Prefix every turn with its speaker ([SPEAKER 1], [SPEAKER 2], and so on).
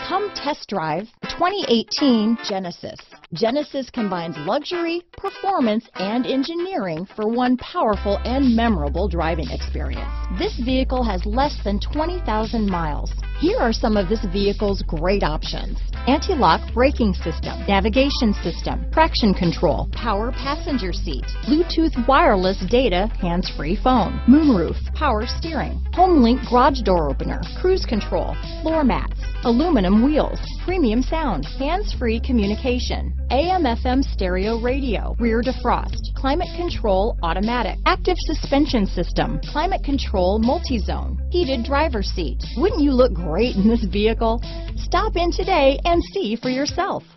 [SPEAKER 1] Come test drive the 2018 Genesis. Genesis combines luxury, performance, and engineering for one powerful and memorable driving experience. This vehicle has less than 20,000 miles. Here are some of this vehicle's great options: anti-lock braking system, navigation system, traction control, power passenger seat, Bluetooth wireless data, hands-free phone, moonroof, power steering, HomeLink garage door opener, cruise control, floor mats, aluminum wheels, premium sound, hands-free communication, AM/FM stereo radio, rear defrost, climate control automatic, active suspension system, climate control multi-zone, heated driver's seat. Wouldn't you look great in this vehicle? Stop in today and see for yourself.